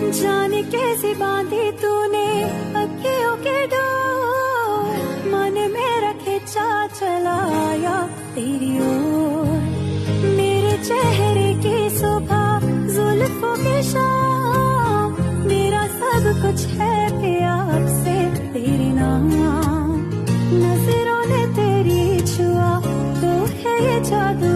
जाने कैसे बांधी तूने अखियों के डोर, मन मेरा खिंचा चलाया तेरी ओर। मेरे चेहरे की सुबह जुल्फों की शाम, मेरा सब कुछ है प्यार से तेरे नाम। नजरों ने तेरी छुआ तो है ये जादू